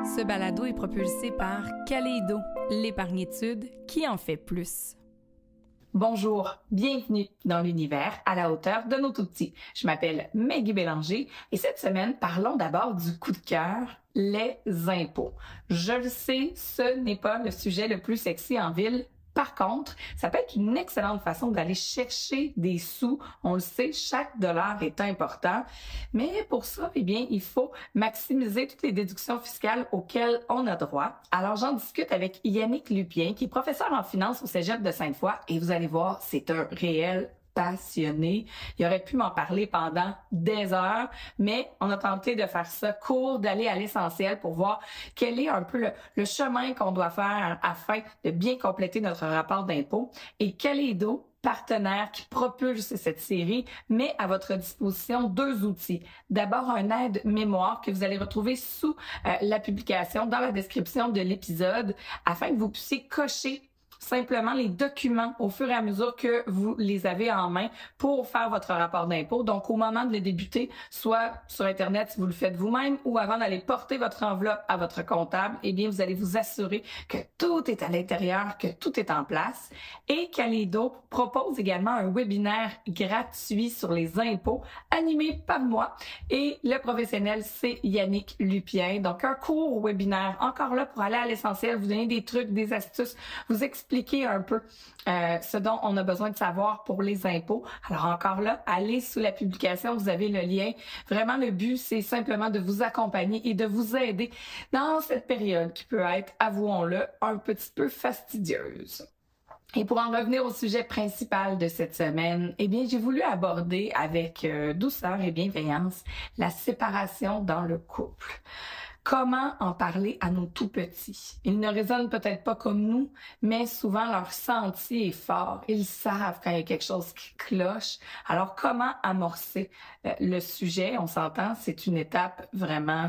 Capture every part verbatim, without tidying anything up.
Ce balado est propulsé par Kaleido, l'épargnétude qui en fait plus. Bonjour, bienvenue dans l'univers à la hauteur de nos tout-petits. Je m'appelle Maggie Bélanger et cette semaine, parlons d'abord du coup de cœur, les impôts. Je le sais, ce n'est pas le sujet le plus sexy en ville. Par contre, ça peut être une excellente façon d'aller chercher des sous. On le sait, chaque dollar est important. Mais pour ça, eh bien, il faut maximiser toutes les déductions fiscales auxquelles on a droit. Alors, j'en discute avec Yannick Lupien, qui est professeur en finance au Cégep de Sainte-Foy. Et vous allez voir, c'est un réel passionné. Il aurait pu m'en parler pendant des heures, mais on a tenté de faire ça court, d'aller à l'essentiel pour voir quel est un peu le, le chemin qu'on doit faire afin de bien compléter notre rapport d'impôt. Et Kaleido, partenaire qui propulse cette série, met à votre disposition deux outils. D'abord, un aide-mémoire que vous allez retrouver sous euh, la publication, dans la description de l'épisode, afin que vous puissiez cocher simplement les documents au fur et à mesure que vous les avez en main pour faire votre rapport d'impôt. Donc, au moment de le débuter, soit sur Internet si vous le faites vous-même ou avant d'aller porter votre enveloppe à votre comptable, eh bien, vous allez vous assurer que tout est à l'intérieur, que tout est en place. Et Kaleido propose également un webinaire gratuit sur les impôts animé par moi. Et le professionnel, c'est Yannick Lupien. Donc, un court webinaire, encore là pour aller à l'essentiel, vous donner des trucs, des astuces, vous expliquer expliquer un peu euh, ce dont on a besoin de savoir pour les impôts. Alors encore là, allez sous la publication, vous avez le lien. Vraiment, le but, c'est simplement de vous accompagner et de vous aider dans cette période qui peut être, avouons-le, un petit peu fastidieuse. Et pour en revenir au sujet principal de cette semaine, eh bien, j'ai voulu aborder avec euh, douceur et bienveillance la séparation dans le couple. Comment en parler à nos tout-petits? Ils ne raisonnent peut-être pas comme nous, mais souvent leur senti est fort. Ils savent quand il y a quelque chose qui cloche. Alors, comment amorcer euh, le sujet? On s'entend, c'est une étape vraiment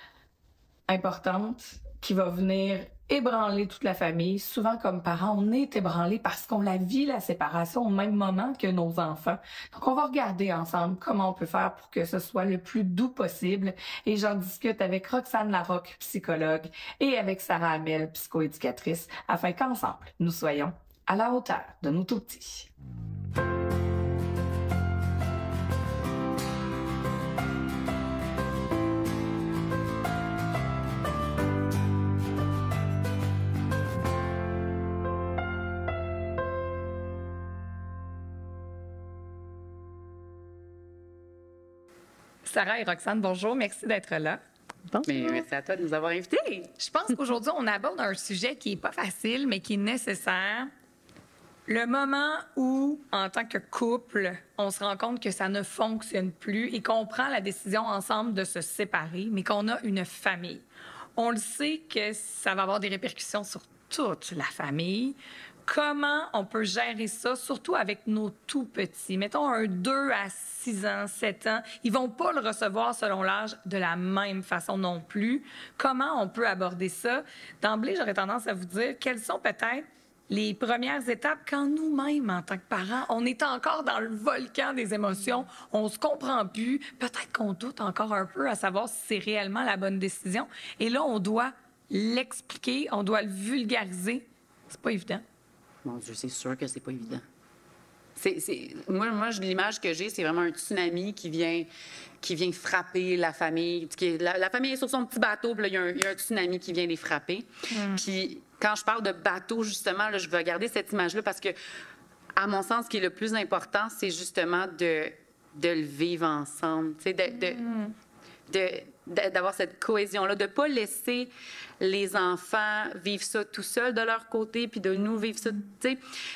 importante qui va venir ébranler toute la famille. Souvent, comme parents, on est ébranlés parce qu'on la vit, la séparation, au même moment que nos enfants. Donc, on va regarder ensemble comment on peut faire pour que ce soit le plus doux possible. Et j'en discute avec Roxane Larocque, psychologue, et avec Sarah Hamel, psychoéducatrice, afin qu'ensemble, nous soyons à la hauteur de nos tout-petits. Sarah et Roxane, bonjour. Merci d'être là. Bonjour. Mais merci à toi de nous avoir invités. Je pense qu'aujourd'hui, on aborde un sujet qui n'est pas facile, mais qui est nécessaire. Le moment où, en tant que couple, on se rend compte que ça ne fonctionne plus et qu'on prend la décision ensemble de se séparer, mais qu'on a une famille. On le sait que ça va avoir des répercussions sur toute la famille. Comment on peut gérer ça, surtout avec nos tout-petits? Mettons un deux à six ans, sept ans. Ils vont pas le recevoir selon l'âge de la même façon non plus. Comment on peut aborder ça? D'emblée, j'aurais tendance à vous dire quelles sont peut-être les premières étapes quand nous-mêmes, en tant que parents, on est encore dans le volcan des émotions, on se comprend plus, peut-être qu'on doute encore un peu à savoir si c'est réellement la bonne décision. Et là, on doit l'expliquer, on doit le vulgariser. C'est pas évident. Mon Dieu, c'est sûr que c'est pas évident. C'est, c'est, moi, moi, l'image que j'ai, c'est vraiment un tsunami qui vient, qui vient frapper la famille. Qui, la, la famille est sur son petit bateau, puis là, il y a un, il y a un tsunami qui vient les frapper. Mm. Puis quand je parle de bateau, justement, là, je veux garder cette image-là parce que, à mon sens, ce qui est le plus important, c'est justement de, de le vivre ensemble. Tu sais, de... de mm. de d'avoir cette cohésion-là, de ne pas laisser les enfants vivre ça tout seuls de leur côté, puis de nous vivre ça, tu sais.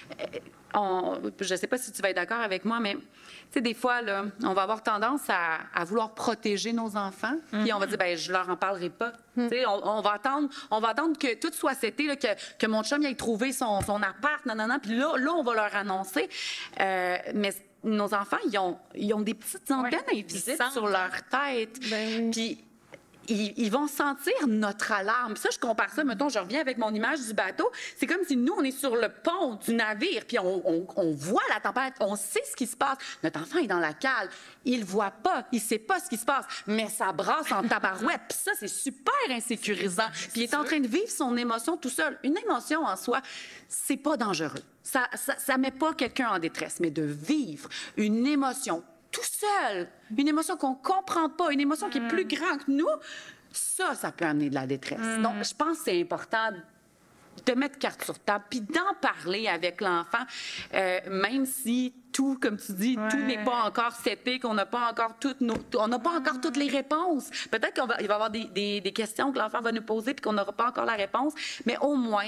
On, je ne sais pas si tu vas être d'accord avec moi, mais tu sais, des fois, là, on va avoir tendance à, à vouloir protéger nos enfants, mm-hmm. puis on va dire, ben je leur en parlerai pas. Mm-hmm. Tu sais, on, on va attendre, on va attendre que tout soit seté, là, que, que mon chum aille trouver son, son appart, non, non, non, puis là, là, on va leur annoncer. Euh, mais nos enfants, ils ont, ils ont des petites antennes ouais, invisibles sur leur tête. Ben... Puis ils, ils vont sentir notre alarme. Puis ça, je compare ça, mettons, je reviens avec mon image du bateau. C'est comme si nous, on est sur le pont du navire, puis on, on, on voit la tempête, on sait ce qui se passe. Notre enfant est dans la cale, il ne voit pas, il ne sait pas ce qui se passe, mais ça brasse en tabarouette. Puis ça, c'est super insécurisant. Puis il est en train de vivre son émotion tout seul. Une émotion en soi, c'est pas dangereux. Ça ne met pas quelqu'un en détresse, mais de vivre une émotion tout seul, une émotion qu'on comprend pas, une émotion qui est plus grande que nous, ça, ça peut amener de la détresse. Mm. Donc, je pense que c'est important de mettre carte sur table, puis d'en parler avec l'enfant, euh, même si tout, comme tu dis, ouais. tout n'est pas encore seté, qu'on n'a pas encore toutes nos, on n'a pas encore toutes les réponses. Peut-être qu'il va, il va y avoir des, des, des questions que l'enfant va nous poser, puis qu'on n'aura pas encore la réponse, mais au moins,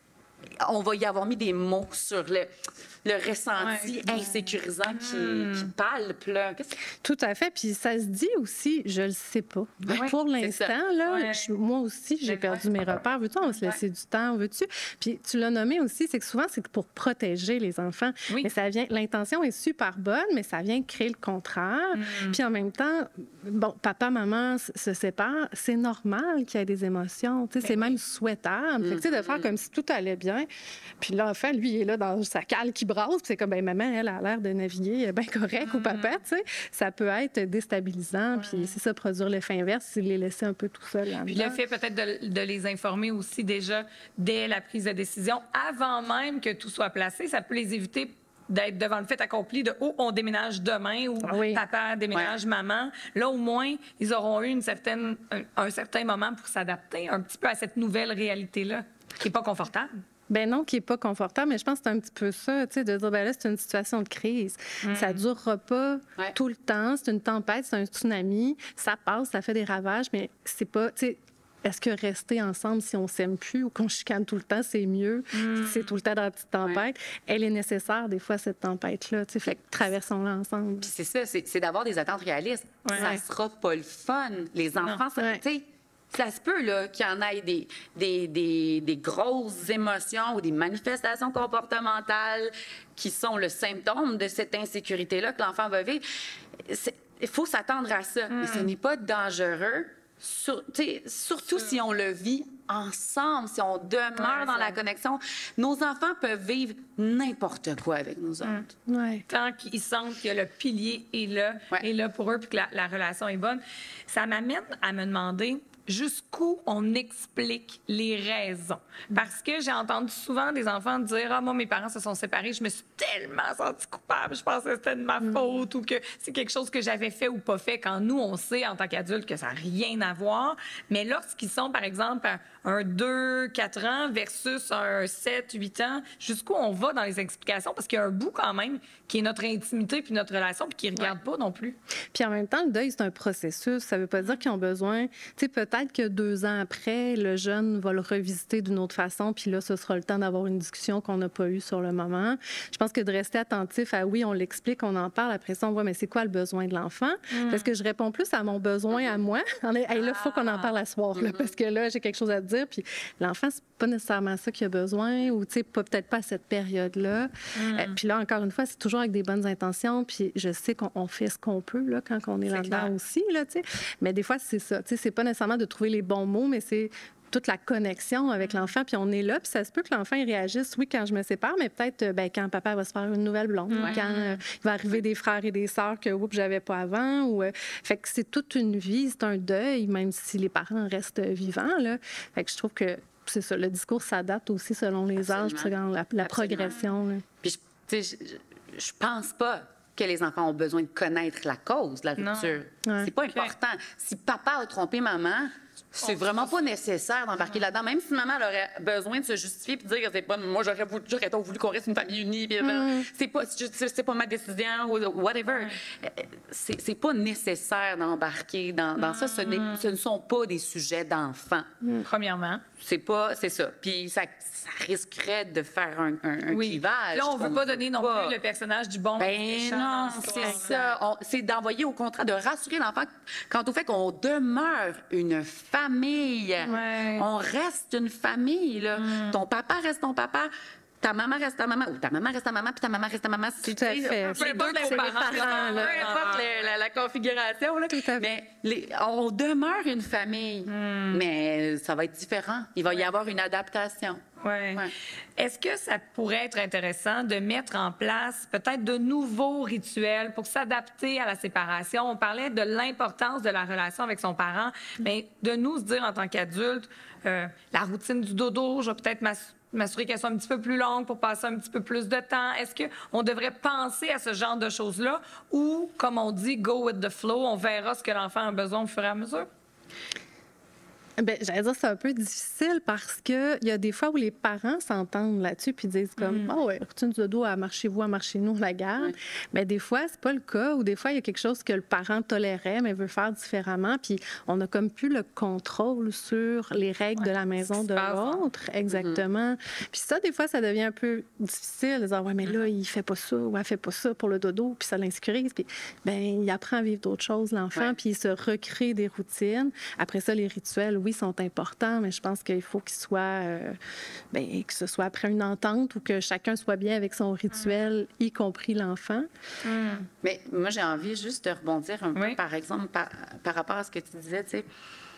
on va y avoir mis des mots sur le, le ressenti ouais. insécurisant qui, mmh. qui palpe. Là. Tout à fait. Puis ça se dit aussi, je le sais pas. Ouais, pour l'instant, là, ouais. je, moi aussi, j'ai perdu mes repères. Veux-tu, on va se laisser ouais. du temps, veux-tu? Puis tu l'as nommé aussi, c'est que souvent, c'est pour protéger les enfants. Oui. Mais ça vient, l'intention est super bonne, mais ça vient créer le contraire. Mmh. Puis en même temps, bon, papa, maman se séparent, c'est normal qu'il y ait des émotions. Tu sais, c'est même souhaitable. Mmh. Fait que, tu sais, de faire comme si tout allait bien. Puis l'enfant, lui, il est là dans sa cale qui brasse. Puis c'est comme, ben maman, elle a l'air de naviguer bien correct, mmh. ou papa, tu sais. Ça peut être déstabilisant. Ouais. Puis c'est ça, produire l'effet inverse, s'il les laissait un peu tout seul là-dedans. Puis le fait peut-être de, de les informer aussi déjà dès la prise de décision, avant même que tout soit placé, ça peut les éviter d'être devant le fait accompli de « oh, on déménage demain » ou ah oui. « papa déménage ouais. maman ». Là, au moins, ils auront eu une certaine, un, un certain moment pour s'adapter un petit peu à cette nouvelle réalité-là, qui n'est pas confortable. Ben non, qui n'est pas confortable, mais je pense que c'est un petit peu ça, tu sais, de dire, ben là, c'est une situation de crise. Mm. Ça ne durera pas ouais. tout le temps, c'est une tempête, c'est un tsunami, ça passe, ça fait des ravages, mais c'est pas, tu sais, est-ce que rester ensemble si on ne s'aime plus ou qu'on chicane tout le temps, c'est mieux? Mm. Si c'est tout le temps dans la petite tempête. Ouais. Elle est nécessaire, des fois, cette tempête-là. Tu sais, fait que traversons-la ensemble. Puis c'est ça, c'est, c'est d'avoir des attentes réalistes. Ouais. Ça ne sera pas le fun. Les enfants, ça, ouais. tu sais, ça se peut là, qu'il y en ait des, des, des, des grosses émotions ou des manifestations comportementales qui sont le symptôme de cette insécurité-là que l'enfant va vivre. Il faut s'attendre à ça. Mm. Mais ce n'est pas dangereux, sur, surtout si on le vit ensemble, si on demeure ouais, dans la connexion. Nos enfants peuvent vivre n'importe quoi avec nous autres. Mm. Ouais. Tant qu'ils sentent que le pilier est là, ouais. est là pour eux puis que la, la relation est bonne. Ça m'amène à me demander jusqu'où on explique les raisons. Parce que j'ai entendu souvent des enfants dire « Ah, moi, mes parents se sont séparés, je me suis tellement sentie coupable, je pensais que c'était de ma faute ou que c'est quelque chose que j'avais fait ou pas fait », quand nous, on sait en tant qu'adultes que ça n'a rien à voir. Mais lorsqu'ils sont, par exemple, à un deux, quatre ans versus un sept, huit ans, jusqu'où on va dans les explications? Parce qu'il y a un bout quand même qui est notre intimité puis notre relation puis qui ne regarde ouais. pas non plus. Puis en même temps, le deuil, c'est un processus. Ça ne veut pas dire qu'ils ont besoin... Tu sais, peut-être Peut-être que deux ans après, le jeune va le revisiter d'une autre façon, puis là, ce sera le temps d'avoir une discussion qu'on n'a pas eue sur le moment. Je pense que de rester attentif à oui, on l'explique, on en parle, après ça, on voit, mais c'est quoi le besoin de l'enfant? Mm. Parce que je réponds plus à mon besoin à moi. Hey, là, il faut qu'on en parle à soir, là, parce que là, j'ai quelque chose à te dire, puis l'enfant, c'est pas nécessairement ça qu'il a besoin, ou tu sais, peut-être pas à cette période-là. Mm. Euh, puis là, encore une fois, c'est toujours avec des bonnes intentions, puis je sais qu'on on fait ce qu'on peut, là, quand on est, est là-dedans clair. Aussi, là, tu sais. Mais des fois, c'est ça, tu sais, c'est pas nécessairement de trouver les bons mots, mais c'est toute la connexion avec l'enfant, puis on est là, puis ça se peut que l'enfant il réagisse, oui, quand je me sépare, mais peut-être ben, quand papa va se faire une nouvelle blonde, ouais. quand euh, il va arriver des frères et des sœurs que oups, j'avais pas avant, ou euh, fait que c'est toute une vie, c'est un deuil, même si les parents restent vivants, là. Fait que je trouve que c'est ça, le discours s'adapte aussi selon les âges, puis selon la, la progression. Là. Puis je, je, je pense pas que les enfants ont besoin de connaître la cause de la rupture. Ouais. C'est pas okay. important. Si papa a trompé maman, c'est oh, vraiment pas nécessaire d'embarquer là-dedans. Même si maman elle aurait besoin de se justifier et de dire que c'est pas moi j'aurais voulu, j'aurais voulu qu'on reste une famille unie, puis mm. c'est pas c'est pas ma décision ou whatever. Mm. C'est, c'est pas nécessaire d'embarquer dans, dans mm. ça. Ce, n'est, ce ne sont pas des sujets d'enfants. Mm. Premièrement, c'est pas c'est ça. Puis ça, ça risquerait de faire un, un, un oui. clivage. Là, on veut pas donner non pas. plus le personnage du bon. Ben non, c'est ça. On, c'est d'envoyer au contraire, de rassurer l'enfant quant au fait qu'on demeure une famille. Ouais. On reste une famille. Là. Mm. Ton papa reste ton papa. ta maman reste ta maman, ou ta maman reste ta maman, puis ta maman reste ta maman. Tout à fait. Peu importe les parents, là. peu importe la, la, la configuration. Là. Tout à fait. Mais les, on demeure une famille, mm. mais ça va être différent. Il va y avoir une adaptation. Ouais. Ouais. Est-ce que ça pourrait être intéressant de mettre en place peut-être de nouveaux rituels pour s'adapter à la séparation? On parlait de l'importance de la relation avec son parent, mais de nous se dire en tant qu'adultes, euh, la routine du dodo, je vais peut-être m'assurer qu'elle soit un petit peu plus longue pour passer un petit peu plus de temps. Est-ce qu'on devrait penser à ce genre de choses-là ou, comme on dit, go with the flow, on verra ce que l'enfant a besoin au fur et à mesure? Bien, j'allais dire, c'est un peu difficile parce qu'il y a des fois où les parents s'entendent là-dessus puis disent comme, ah mm. oh, ouais, routine du dodo, à marchez-vous, à marchez-nous, la garde. Ouais. Mais des fois, c'est pas le cas, ou des fois, il y a quelque chose que le parent tolérait, mais veut faire différemment, puis on a comme plus le contrôle sur les règles ouais, de la maison de l'autre. Exactement. Mm-hmm. Puis ça, des fois, ça devient un peu difficile de dire, ouais, mais là, il fait pas ça, ou elle fait pas ça pour le dodo, puis ça l'insécurise, puis ben il apprend à vivre d'autres choses, l'enfant, ouais. puis il se recrée des routines. Après ça, les rituels, oui, sont importants, mais je pense qu'il faut qu'ils soient, euh, bien, que ce soit après une entente ou que chacun soit bien avec son rituel, mm. y compris l'enfant. Mm. Mais moi, j'ai envie juste de rebondir un oui. peu, par exemple, par, par rapport à ce que tu disais, tu sais,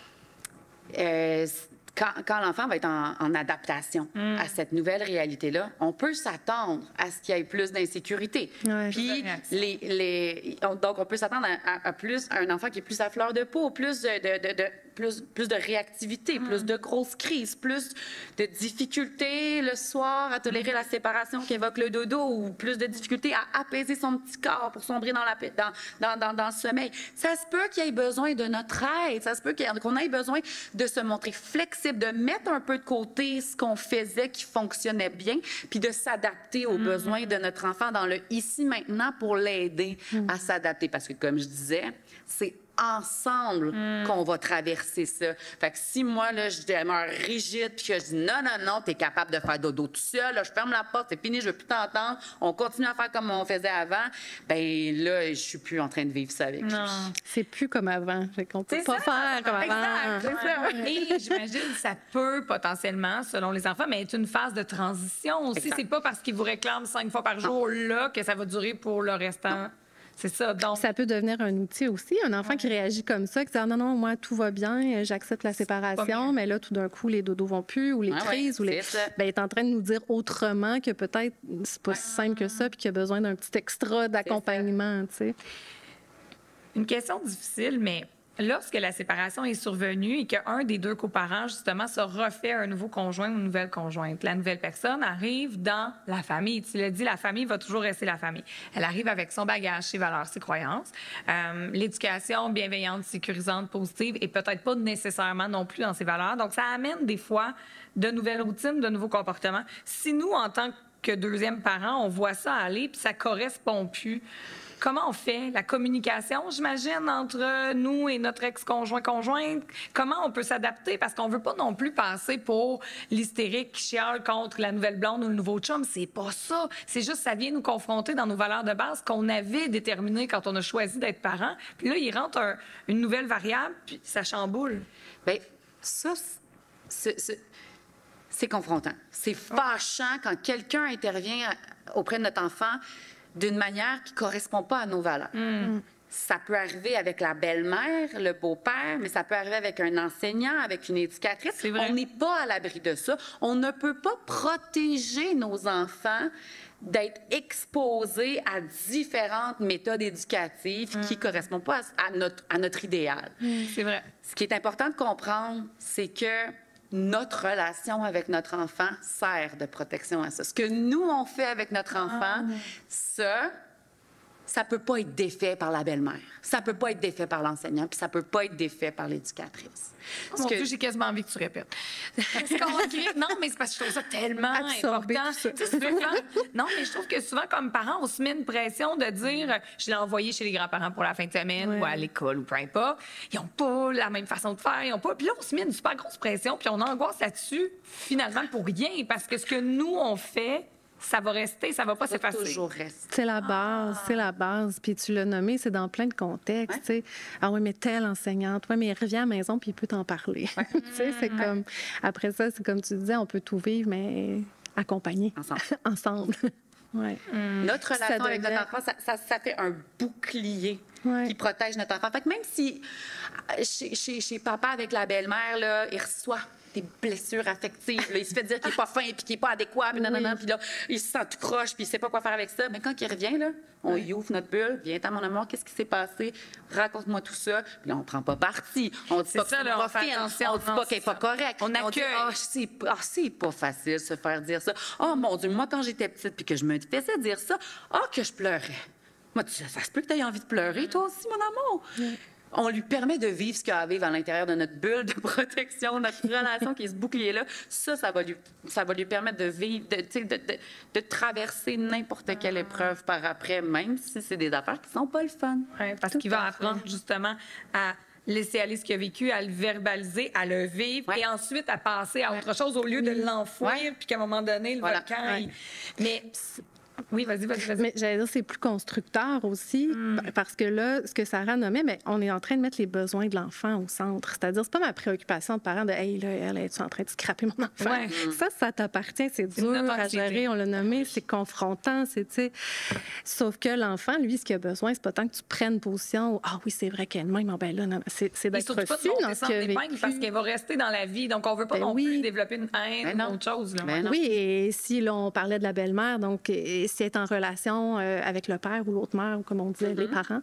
euh, quand, quand l'enfant va être en, en adaptation mm. à cette nouvelle réalité-là, on peut s'attendre à ce qu'il y ait plus d'insécurité. Ouais, Puis, les, les, on, donc, on peut s'attendre à, à, à plus à un enfant qui est plus à fleur de peau, plus de, de, de, de Plus, plus de réactivité, mm. plus de grosses crises, plus de difficultés le soir à tolérer mm. la séparation qu'évoque le dodo ou plus de difficultés à apaiser son petit corps pour sombrer dans, la, dans, dans, dans, dans le sommeil. Ça se peut qu'il ait besoin de notre aide, ça se peut qu'on ait besoin de se montrer flexible, de mettre un peu de côté ce qu'on faisait qui fonctionnait bien, puis de s'adapter aux mm. besoins de notre enfant dans le ici-maintenant pour l'aider mm. à s'adapter. Parce que, comme je disais, c'est ensemble mm. qu'on va traverser ça. Fait que si moi, là, je demeure rigide puis que je dis non, non, non, t'es capable de faire dodo tout seul, là, je ferme la porte, c'est fini, je veux plus t'entendre, on continue à faire comme on faisait avant, ben là, je suis plus en train de vivre ça avec lui. C'est plus comme avant. Fait qu'on peut pas ça, faire comme exact, avant. C'est ça. Et j'imagine que ça peut potentiellement, selon les enfants, mais être une phase de transition aussi. Exact. C'est pas parce qu'ils vous réclament cinq fois par jour non. là que ça va durer pour le restant. Non. C'est ça. Donc... Ça peut devenir un outil aussi. Un enfant ouais. qui réagit comme ça, qui dit ah, non, non, moi, tout va bien, j'accepte la séparation, mais là, tout d'un coup, les dodos vont plus ou les ouais, crises. Ouais, ou les... Ben, il est en train de nous dire autrement que peut-être c'est pas ouais. si simple que ça puis qu'il y a besoin d'un petit extra d'accompagnement. Tu sais. Une question difficile, mais lorsque la séparation est survenue et qu'un des deux coparents, justement, se refait un nouveau conjoint ou une nouvelle conjointe, la nouvelle personne arrive dans la famille. Tu l'as dit, la famille va toujours rester la famille. Elle arrive avec son bagage, ses valeurs, ses croyances. Euh, l'éducation bienveillante, sécurisante, positive et peut-être pas nécessairement non plus dans ses valeurs. Donc, ça amène des fois de nouvelles routines, de nouveaux comportements. Si nous, en tant que deuxième parent, on voit ça aller puis ça correspond plus, comment on fait? La communication, j'imagine, entre nous et notre ex-conjoint-conjointe. Comment on peut s'adapter? Parce qu'on veut pas non plus passer pour l'hystérique qui chiale contre la nouvelle blonde ou le nouveau chum. C'est pas ça. C'est juste ça vient nous confronter dans nos valeurs de base qu'on avait déterminées quand on a choisi d'être parent. Puis là, il rentre un, une nouvelle variable, puis ça chamboule. Bien, ça, c'est, c'est, c'est confrontant. C'est fâchant quand quelqu'un intervient auprès de notre enfant d'une manière qui ne correspond pas à nos valeurs. Mm. Ça peut arriver avec la belle-mère, le beau-père, mais ça peut arriver avec un enseignant, avec une éducatrice. On n'est pas à l'abri de ça. On ne peut pas protéger nos enfants d'être exposés à différentes méthodes éducatives mm. qui ne correspondent pas à, à, notre, à notre idéal. Mm. C'est vrai. Ce qui est important de comprendre, c'est que notre relation avec notre enfant sert de protection à ça. Ce que nous, on fait avec notre enfant, ah. ça, ça peut pas être défait par la belle-mère. Ça peut pas être défait par l'enseignant, puis ça peut pas être défait par l'éducatrice. Oh mon que... Dieu, j'ai quasiment envie que tu répètes. Non, mais c'est parce que je trouve ça tellement Absorber important. Ça. Souvent... Non, mais je trouve que souvent, comme parents, on se met une pression de dire je l'ai envoyé chez les grands-parents pour la fin de semaine ouais. ou à l'école ou peu importe. Ils n'ont pas la même façon de faire. Ils ont pas... Puis là, on se met une super grosse pression, puis on angoisse là-dessus, finalement, pour rien. Parce que ce que nous, on fait, ça va rester, ça va pas s'effacer. Toujours rester. C'est la base, ah. c'est la base. Puis tu l'as nommé, c'est dans plein de contextes. Ouais. Tu sais. Ah oui, mais telle enseignante, oui, mais il revient à la maison puis il peut t'en parler. Ouais. Tu sais, c'est ouais. comme... Après ça, c'est comme tu disais, on peut tout vivre, mais accompagner Ensemble. ensemble. Ouais. Mm. Notre relation Ça avec devient... notre enfant, ça, ça, ça fait un bouclier ouais. qui protège notre enfant. Fait que même si chez, chez, chez papa avec la belle-mère, là, il reçoit des blessures affectives, là, il se fait dire qu'il n'est pas fin, puis qu'il n'est pas adéquat, puis nanana, puis là, il se sent tout croche, puis il ne sait pas quoi faire avec ça. Mais quand il revient, là, on y ouvre notre bulle, viens à mon amour, qu'est-ce qui s'est passé? Raconte-moi tout ça. Puis là, on ne prend pas parti. On dit pas ça, que là, c'est on fait fine, attention, on dit non, pas qu'elle n'est pas ça. correcte. On dit, accueille. ah, c'est ah, c'est pas facile se faire dire ça. Oh mon Dieu, moi, quand j'étais petite, puis que je me faisais dire ça, ah, que je pleurais. Moi, tu, ça se peut que tu aies envie de pleurer, toi aussi, mon amour. Mm. On lui permet de vivre ce qu'il y a à vivre à l'intérieur de notre bulle de protection, notre relation qui est ce bouclier-là. Ça, ça va lui, ça va lui permettre de vivre, de, de, de, de traverser n'importe quelle épreuve par après, même si c'est des affaires qui ne sont pas le fun. Oui, parce qu'il va apprendre justement à laisser aller ce qu'il a vécu, à le verbaliser, à le vivre ouais. et ensuite à passer à autre chose au lieu de l'enfouir, ouais. puis qu'à un moment donné, le voilà. volcan... Ouais. Il... Mais... Oui, vas-y, vas-y, vas-y. Mais j'allais dire, c'est plus constructeur aussi, mm. parce que là, ce que Sarah nommait, mais on est en train de mettre les besoins de l'enfant au centre. C'est-à-dire, c'est pas ma préoccupation de parent de « Hey, là, elle est en train de scraper mon enfant? Ouais. » Ça, ça t'appartient, c'est dur à gérer, on l'a nommé, c'est confrontant, c'est, tu sais... Sauf que l'enfant, lui, ce qu'il a besoin, c'est pas tant que tu prennes position « Ah oui, c'est vrai qu'elle m'aime, ben là, non, c'est, c'est d'être reçu dans ce qu'il a vécu. » Parce qu'elle va rester dans la vie, donc on veut pas ben non oui. plus développer une haine ben ou autre chose. Là. Ben oui, et si là, on parlait de la belle-mère, donc si elle est en relation Euh, avec le père ou l'autre mère, ou comme on disait, mm-hmm. les parents.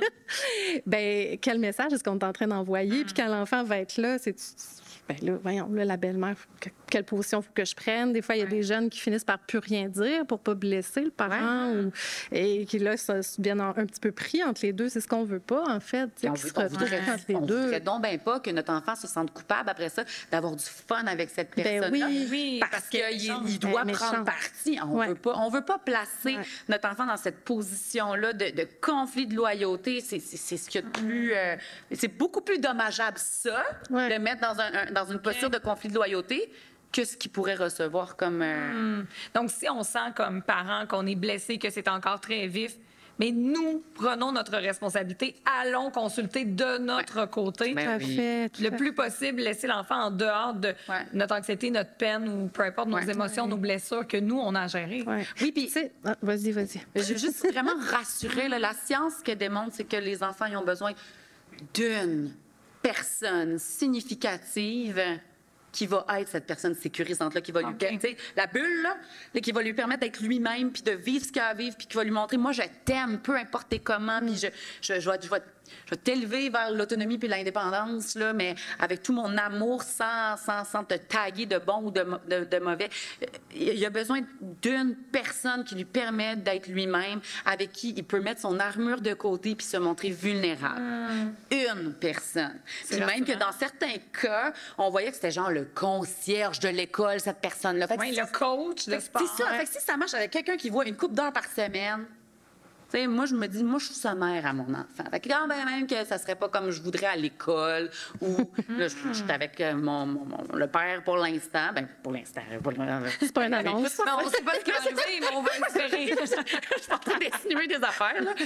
ben quel message est-ce qu'on est en train d'envoyer? Mm-hmm. Puis quand l'enfant va être là, c'est... Ben là, voyons, là, la belle-mère, quelle position faut que je prenne? Des fois, il y a ouais. des jeunes qui finissent par plus rien dire pour pas blesser le parent ouais. ou, et qui, là, sont bien un, un petit peu pris entre les deux. C'est ce qu'on veut pas, en fait. On veut, on voudrait, entre les on deux. voudrait donc bien pas que notre enfant se sente coupable après ça d'avoir du fun avec cette personne-là. Ben oui, oui, parce, parce qu'il il doit ben, prendre parti. On ouais. veut pas, on veut pas placer ouais. notre enfant dans cette position-là de, de conflit de loyauté. C'est, c'est, c'est ce qu'il y a de plus... Euh, c'est beaucoup plus dommageable, ça, ouais. de mettre dans un, un dans une posture de conflit de loyauté que ce qu'il pourrait recevoir comme... Euh... Mmh. Donc, si on sent comme parent qu'on est blessé, que c'est encore très vif, mais nous prenons notre responsabilité, allons consulter de notre ouais. côté. Ben, tout à fait. Tout le plus possible, laisser l'enfant en dehors de ouais. notre anxiété, notre peine ou peu importe nos ouais. émotions, ouais. nos blessures que nous, on a gérées. Ouais. Oui, puis... Ah, vas-y, vas-y. Je veux juste vraiment rassurer. Là, la science, ce qu'elle démontre, c'est que les enfants, ils ont besoin d'une personne significative qui va être cette personne sécurisante-là, qui va lui okay. permettre, la bulle, là, qui va lui permettre d'être lui-même, puis de vivre ce qu'il a à vivre, puis qui va lui montrer, moi, je t'aime, peu importe comment, puis je, je, je, vais, je vais je vais t'élever vers l'autonomie puis l'indépendance, là, mais avec tout mon amour, sans, sans, sans te taguer de bon ou de, de, de mauvais. Il a besoin d'une personne qui lui permet d'être lui-même, avec qui il peut mettre son armure de côté puis se montrer vulnérable. Mmh. Une personne. Puis même que dans certains cas, on voyait que c'était genre le concierge de l'école, cette personne-là. Oui, le coach de sport. C'est ça. Fait que si ça marche avec quelqu'un qui voit une couple d'heures par semaine, t'sais, moi, je me dis, moi, je suis sa mère à mon enfant. Fait que quand même que ça serait pas comme je voudrais à l'école ou là, je, je suis avec mon, mon, mon, le père pour l'instant. Ben, pour l'instant. Pour c'est pas une annonce. Non, on sait pas ce qui va arriver, mais on va espérer. Je suis en train d'insinuer des affaires, là.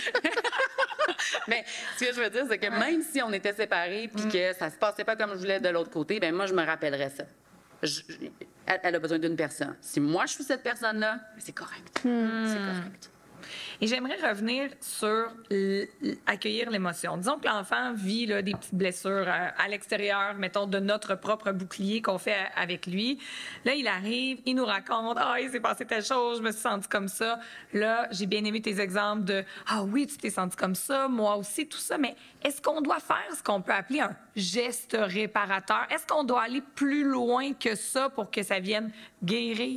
Mais ce que je veux dire, c'est que même si on était séparés puis que ça se passait pas comme je voulais de l'autre côté, ben moi, je me rappellerais ça. Je, elle, elle a besoin d'une personne. Si moi, je suis cette personne-là, c'est correct. Hmm. C'est correct. Et j'aimerais revenir sur accueillir l'émotion. Disons que l'enfant vit là, des petites blessures à, à l'extérieur, mettons, de notre propre bouclier qu'on fait avec lui. Là, il arrive, il nous raconte « Ah, il s'est passé telle chose, je me suis sentie comme ça. » Là, j'ai bien aimé tes exemples de « Ah oui, tu t'es sentie comme ça, moi aussi, tout ça. » Mais est-ce qu'on doit faire ce qu'on peut appeler un geste réparateur? Est-ce qu'on doit aller plus loin que ça pour que ça vienne guérir?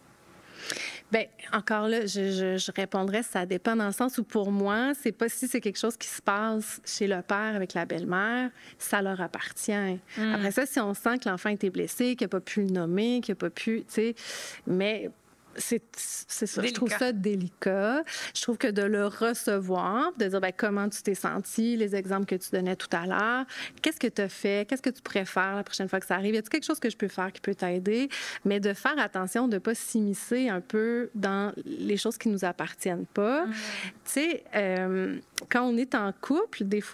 Bien, encore là, je, je, je répondrais, ça dépend dans le sens où pour moi, c'est pas si c'est quelque chose qui se passe chez le père avec la belle-mère, ça leur appartient. Mm. Après ça, si on sent que l'enfant a été blessé, qu'il n'a pas pu le nommer, qu'il n'a pas pu, tu sais, mais... C'est, c'est ça. Délicat. Je trouve ça délicat. Je trouve que de le recevoir, de dire bien, comment tu t'es senti, les exemples que tu donnais tout à l'heure, qu'est-ce que tu as fait, qu'est-ce que tu préfères la prochaine fois que ça arrive, y a-t-il quelque chose que je peux faire qui peut t'aider, mais de faire attention de ne pas s'immiscer un peu dans les choses qui ne nous appartiennent pas. Mm. Tu sais, euh, quand on est en couple, des fois,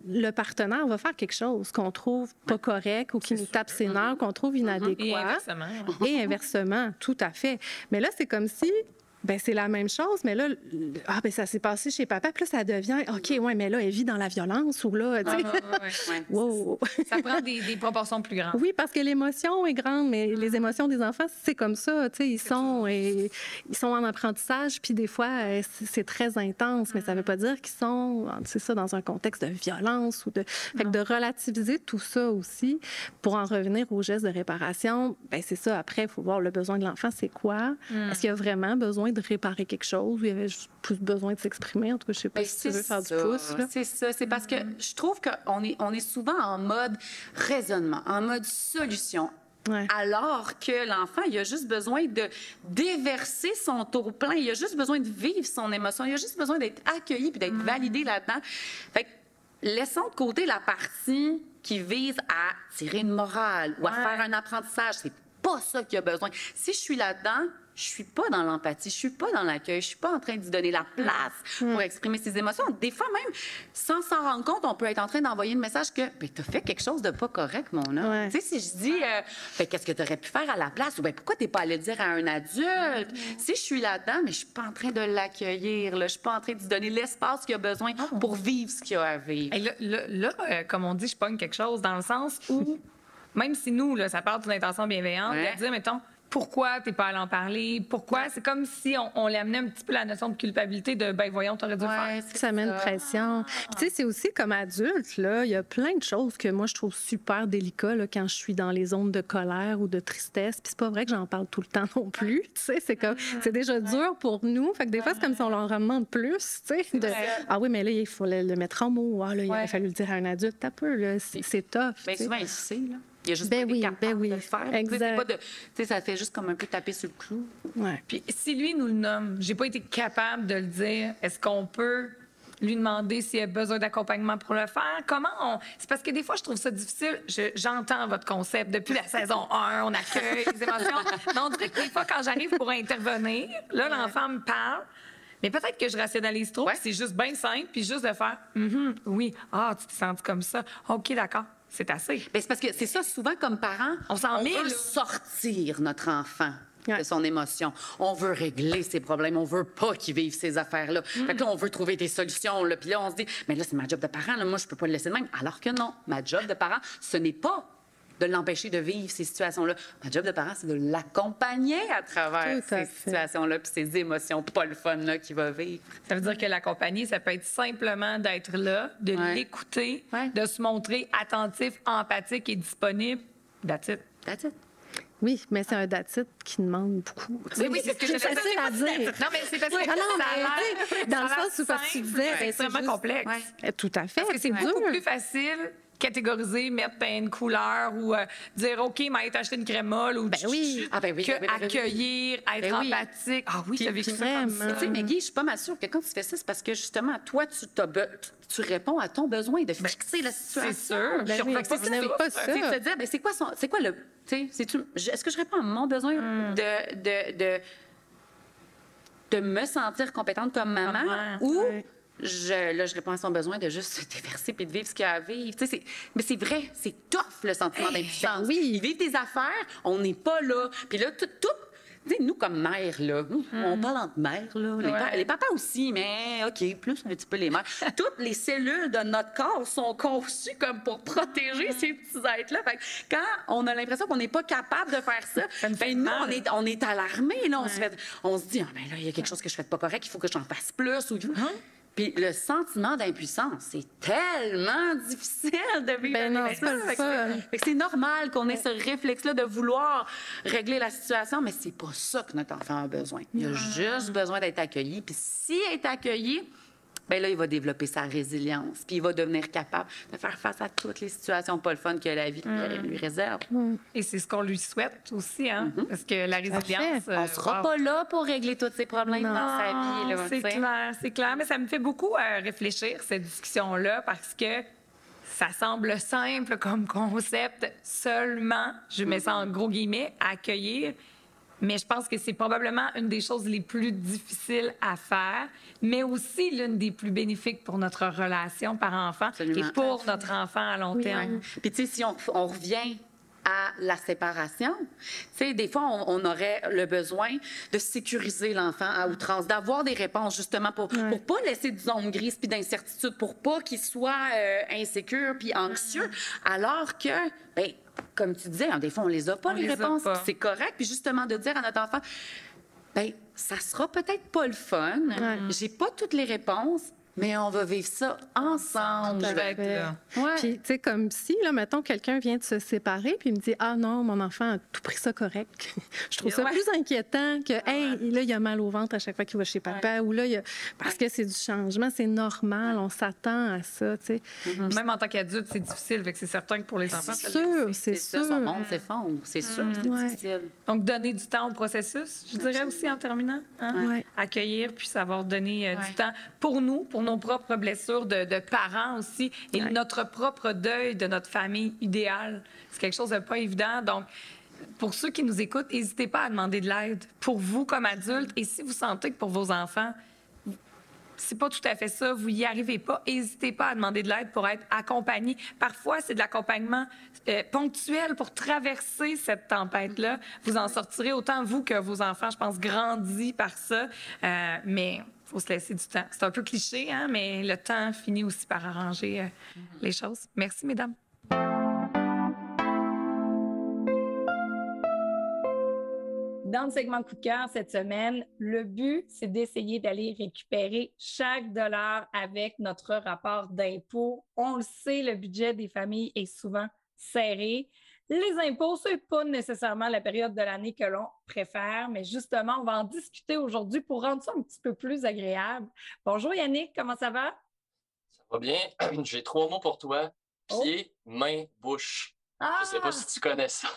le partenaire va faire quelque chose qu'on trouve pas correct ou qui nous tape ses nerfs, qu'on trouve inadéquat. Et inversement. Et inversement, tout à fait. Mais là, c'est comme si... Ben c'est la même chose, mais là, ah, ben ça s'est passé chez papa, puis là, ça devient, OK, ouais, mais là, elle vit dans la violence, ou là, tu sais, Ah, ouais, ouais. wow. Ça prend des, des proportions plus grandes. Oui, parce que l'émotion est grande, mais les émotions des enfants, c'est comme ça, tu sais, ils sont, et, ils sont en apprentissage, puis des fois, euh, c'est c'est très intense, mais ça veut pas dire qu'ils sont, c'est ça, dans un contexte de violence ou de... Fait que de relativiser tout ça aussi, pour en revenir aux gestes de réparation, ben c'est ça, après, il faut voir le besoin de l'enfant, c'est quoi? Mm. Est-ce qu'il y a vraiment besoin de réparer quelque chose ou il y avait juste plus besoin de s'exprimer? En tout cas, je sais pas Ben, si tu veux faire ça, du pouce. Là. C'est ça. C'est parce que je trouve qu'on est, on est souvent en mode raisonnement, en mode solution. Ouais. Alors que l'enfant, il a juste besoin de déverser son tour plein. Il a juste besoin de vivre son émotion. Il a juste besoin d'être accueilli puis d'être validé là-dedans. Fait que laissons de côté la partie qui vise à tirer une morale ou à Ouais. faire un apprentissage. C'est pas ça qu'il a besoin. Si je suis là-dedans, je suis pas dans l'empathie, je suis pas dans l'accueil, je suis pas en train de lui donner la place pour exprimer ses émotions. Des fois même, sans s'en rendre compte, on peut être en train d'envoyer le message que ben, tu as fait quelque chose de pas correct, mon homme. Ouais. Tu sais, si je dis euh, ben, qu'est-ce que tu aurais pu faire à la place ou ben, pourquoi t'es pas allé le dire à un adulte? Si je suis là-dedans, mais je suis pas en train de l'accueillir, là, je suis pas en train de lui donner l'espace qu'il a besoin pour vivre ce qu'il a à vivre. Et là, là, là, euh, comme on dit, je pogne quelque chose dans le sens où, même si nous, là, ça part d'une intention bienveillante, Ouais. de dire, mettons, pourquoi t'es pas allé en parler? Pourquoi? C'est comme si on, on l'amenait un petit peu la notion de culpabilité de, ben voyons, t'aurais dû le faire. Ouais, c'est Ça met une pression. Puis, tu sais, c'est aussi comme adulte, là, il y a plein de choses que moi, je trouve super délicat là, quand je suis dans les zones de colère ou de tristesse. Puis c'est pas vrai que j'en parle tout le temps non plus. Tu sais, c'est comme, c'est déjà dur pour nous. Fait que des fois, c'est comme si on leur en demande plus, tu sais. De, ah oui, mais là, il fallait le mettre en mots. Ah là, il Ouais. aurait fallu le dire à un adulte. T'as peu, là. C'est c'est tough. Bien tu sais. souvent, il sait, là. Il a juste Ben pas été oui, capable ben oui. de le faire. Tu sais, Exact. c'est pas de- tu sais, ça fait juste comme un peu taper sur le clou. Ouais. Puis si lui nous le nomme, j'ai pas été capable de le dire, est-ce qu'on peut lui demander s'il a besoin d'accompagnement pour le faire? Comment on... C'est parce que des fois, je trouve ça difficile. Je- J'entends votre concept. Depuis la saison un, on accueille les émotions. Mais on dirait que des fois, quand j'arrive pour intervenir, là, l'enfant me parle. Mais peut-être que je rationalise trop, Ouais. puis c'est juste bien simple, puis juste de faire Mhm, oui, ah, tu t'es senti comme ça. OK, d'accord, c'est assez. Ben, c'est parce que c'est ça, souvent, comme parents, On s'en met, veut là. sortir notre enfant Ouais. de son émotion. On veut régler ses problèmes. On veut pas qu'il vive ces affaires-là. Mm. Fait que là, on veut trouver des solutions. Là. Puis là, on se dit, mais là, c'est ma job de parent. Là. Moi, je peux pas le laisser de même. Alors que non, ma job de parent, ce n'est pas de l'empêcher de vivre ces situations-là. Ma job de parent, c'est de l'accompagner à travers Tout à ces fait. situations-là puis ces émotions pas le fun là, qu'il va vivre. Ça veut dire que l'accompagner, ça peut être simplement d'être là, de Ouais. l'écouter, Ouais. de se montrer attentif, empathique et disponible. That's it. That's it. Oui, mais c'est un datit qui demande beaucoup. Oui, oui, c'est ce que C'est j'allais facile à dire. Non, mais c'est parce que Ah non, ça a mais, l'air- tu sais, dans le ça a l'air sens où, parce que tu simple, disais, mais ben, c'est c'est extrêmement juste- complexe. Ouais. Eh, Tout à fait. Parce que c'est dur. beaucoup plus facile catégoriser, mettre ben, une couleur ou euh, dire OK, m'a acheté une crème molle ou Ben oui. chut, Ah ben oui, que ben oui, ben oui. accueillir, être Ben oui. empathique. Ah oui, Puis- t'as vécu puis ça comme vraiment. ça. Tu sais, Maggie, je suis pas mal sûre que quand tu fais ça, c'est parce que justement, toi, tu, t'as be- tu réponds à ton besoin de fixer la situation. C'est sûr. Ben Je oui, refais c'est même pas ça. C'est de se dire, ben, c'est quoi, son- c'est quoi le. Tu sais, c'est-tu- je- est-ce que je réponds à mon besoin Hmm. de, de, de, de me sentir compétente comme maman Maman, ou. ouais. Je, là, je réponds à son besoin de juste se déverser puis de vivre ce qu'il y a à vivre. Tu sais, c'est- mais c'est vrai, c'est tough, le sentiment d'impuissance. ben oui. Ils vivent des affaires, on n'est pas là. Puis là, tout, tout tu sais, nous, comme mères, là, on parle entre mères, là. Les, Ouais. pa- les papas aussi, mais OK, plus un petit peu les mères. Toutes les cellules de notre corps sont conçues comme pour protéger ces petits êtres-là. Fait que quand on a l'impression qu'on n'est pas capable de faire ça, Ça me fait ben, nous, mal. on est, on est alarmés, là. On, se fait, on se dit, ah, ben là, il y a quelque chose que je fais de pas correct, il faut que j'en fasse plus. Ou... Puis le sentiment d'impuissance, c'est tellement difficile de vivre Ben avec non, ça. c'est pas Fait que le fun. c'est- fait que c'est normal qu'on ait ce réflexe-là de vouloir régler la situation, mais c'est pas ça que notre enfant a besoin. Il a juste besoin d'être accueilli. Puis s'il est accueilli, ben là, il va développer sa résilience. Puis il va devenir capable de faire face à toutes les situations pas le fun que la vie lui réserve. Et c'est ce qu'on lui souhaite aussi, hein? Parce que la résilience. fait. euh, On sera wow. pas là pour régler tous ses problèmes dans sa vie. Là, C'est tu sais. clair, c'est clair. Mais ça me fait beaucoup euh, réfléchir, cette discussion-là, parce que ça semble simple comme concept, seulement, je mets ça en gros guillemets, accueillir. Mais je pense que c'est probablement une des choses les plus difficiles à faire, mais aussi l'une des plus bénéfiques pour notre relation parent-enfant Absolument. et pour notre enfant à long terme. Puis, tu sais, si on, on revient à la séparation, tu sais, des fois, on, on aurait le besoin de sécuriser l'enfant à outrance, d'avoir des réponses, justement, pour Ouais. pour pas laisser de zone grise puis d'incertitude, pour pas qu'il soit euh, insécure puis anxieux, alors que, ben, comme tu disais, hein, des fois, on les a pas, On les les a réponses, pas. puis c'est correct. Puis justement, de dire à notre enfant, ben ça sera peut-être pas le fun, Ouais. j'ai pas toutes les réponses, mais on va vivre ça ensemble. Tout à Je vais être fait. là. Ouais. Puis, tu sais, comme si, là, mettons, quelqu'un vient de se séparer, puis il me dit, ah non, mon enfant a tout pris ça correct. Je trouve ça Ouais. plus inquiétant que, hey, là, il a mal au ventre à chaque fois qu'il va chez papa, ou là, il y a... parce que c'est du changement, c'est normal, on s'attend à ça, tu sais. Même en tant qu'adulte, c'est difficile. Fait que c'est certain que pour les enfants, C'est ça l'est sûr, aussi. c'est C'est sûr. ça, son monde s'effondre. C'est sûr que c'est Ouais. difficile. Donc, donner du temps au processus, je dirais aussi en terminant. Hein? Ouais. Accueillir puis savoir donner euh, Ouais. du temps pour nous, pour nos propres blessures de, de parents aussi et Ouais. notre propre deuil de notre famille idéale. C'est quelque chose de pas évident. Donc, pour ceux qui nous écoutent, n'hésitez pas à demander de l'aide pour vous comme adultes. Et si vous sentez que pour vos enfants, c'est pas tout à fait ça, vous y arrivez pas, n'hésitez pas à demander de l'aide pour être accompagné. Parfois, c'est de l'accompagnement euh, ponctuel pour traverser cette tempête-là. Vous en sortirez autant vous que vos enfants, je pense, grandis par ça. Euh, mais il faut se laisser du temps. C'est un peu cliché, hein, mais le temps finit aussi par arranger euh, les choses. Merci, mesdames. Dans le segment coup de cœur cette semaine, le but, c'est d'essayer d'aller récupérer chaque dollar avec notre rapport d'impôt. On le sait, le budget des familles est souvent serré. Les impôts, ce n'est pas nécessairement la période de l'année que l'on préfère, mais justement, on va en discuter aujourd'hui pour rendre ça un petit peu plus agréable. Bonjour Yannick, comment ça va? Ça va bien. J'ai trois mots pour toi. Oh. Pied, main, bouche. Ah! Je sais pas si tu connais ça.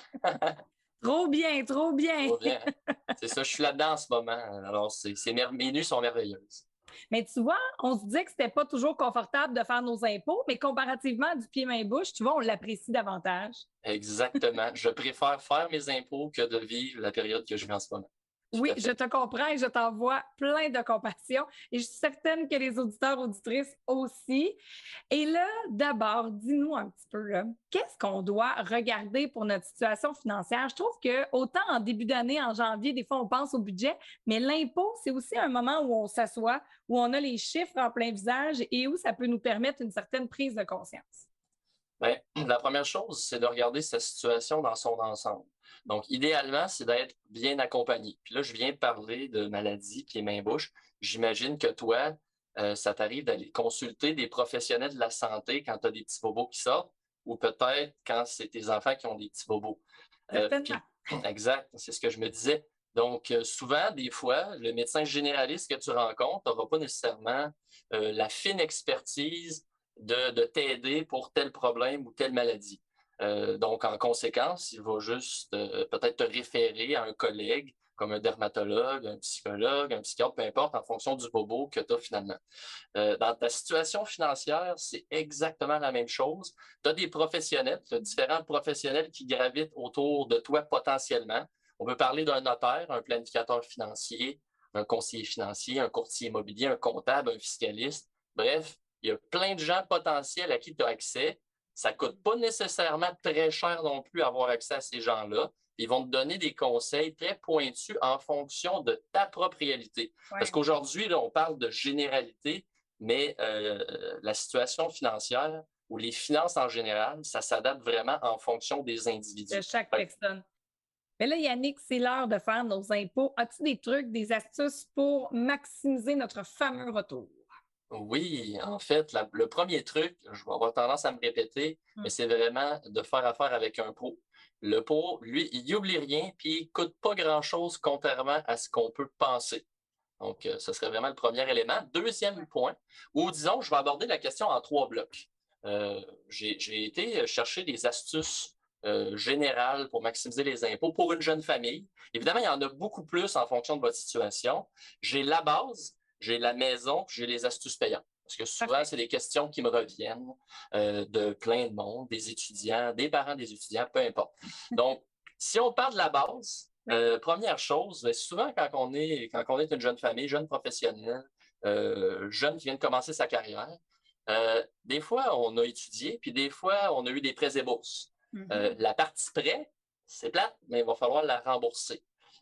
Trop bien, trop bien! Trop bien. C'est ça, je suis là-dedans en ce moment. Alors, c'est, c'est mer- mes nuits sont merveilleuses. Mais tu vois, on se disait que c'était pas toujours confortable de faire nos impôts, mais comparativement à du pied-main-bouche, tu vois, on l'apprécie davantage. Exactement. Je préfère faire mes impôts que de vivre la période que je vis en ce moment. Tout Oui, à fait. je te comprends et je t'envoie plein de compassion. Et je suis certaine que les auditeurs, auditrices aussi. Et là, d'abord, dis-nous un petit peu, là, qu'est-ce qu'on doit regarder pour notre situation financière? Je trouve que autant en début d'année, en janvier, des fois, on pense au budget, mais l'impôt, c'est aussi un moment où on s'assoit, où on a les chiffres en plein visage et où ça peut nous permettre une certaine prise de conscience. Bien, la première chose, c'est de regarder sa situation dans son ensemble. Donc, idéalement, c'est d'être bien accompagné. Puis là, je viens de parler de maladie pieds-mains-bouche. J'imagine que toi, euh, ça t'arrive d'aller consulter des professionnels de la santé quand tu as des petits bobos qui sortent, ou peut-être quand c'est tes enfants qui ont des petits bobos. Euh, Certainement. puis- exact, c'est ce que je me disais. Donc, euh, souvent, des fois, le médecin généraliste que tu rencontres n'aura pas nécessairement euh, la fine expertise de, de t'aider pour tel problème ou telle maladie. Euh, donc, en conséquence, il va juste euh, peut-être te référer à un collègue, comme un dermatologue, un psychologue, un psychiatre, peu importe, en fonction du bobo que tu as finalement. Euh, dans ta situation financière, c'est exactement la même chose. Tu as des professionnels, tu as différents professionnels qui gravitent autour de toi potentiellement. On peut parler d'un notaire, un planificateur financier, un conseiller financier, un courtier immobilier, un comptable, un fiscaliste. Bref, il y a plein de gens potentiels à qui tu as accès. Ça ne coûte pas nécessairement très cher non plus avoir accès à ces gens-là. Ils vont te donner des conseils très pointus en fonction de ta propre réalité. Ouais. Parce qu'aujourd'hui, là, on parle de généralité, mais euh, la situation financière ou les finances en général, ça s'adapte vraiment en fonction des individus. De chaque Fait- personne. Mais là, Yannick, c'est l'heure de faire nos impôts. As-tu des trucs, des astuces pour maximiser notre fameux retour? Oui, en fait, la- le premier truc, je vais avoir tendance à me répéter, Mm. mais c'est vraiment de faire affaire avec un pro. Le pro, lui, il n'oublie rien, puis il ne coûte pas grand-chose contrairement à ce qu'on peut penser. Donc, euh, ce serait vraiment le premier élément. Deuxième point, ou disons, je vais aborder la question en trois blocs. Euh, j'ai, j'ai été chercher des astuces euh, générales pour maximiser les impôts pour une jeune famille. Évidemment, il y en a beaucoup plus en fonction de votre situation. J'ai la base, j'ai la maison, puis j'ai les astuces payantes. Parce que souvent, Parfait. c'est des questions qui me reviennent euh, de plein de monde, des étudiants, des parents des étudiants, peu importe. Donc, si on parle de la base, Euh, première chose, ben, souvent quand on est, quand on est une jeune famille, jeune professionnel, euh, jeune qui vient de commencer sa carrière, euh, des fois on a étudié, puis des fois on a eu des prêts et bourses. Mhm. Euh, la partie prêt, c'est plate, mais il va falloir la rembourser.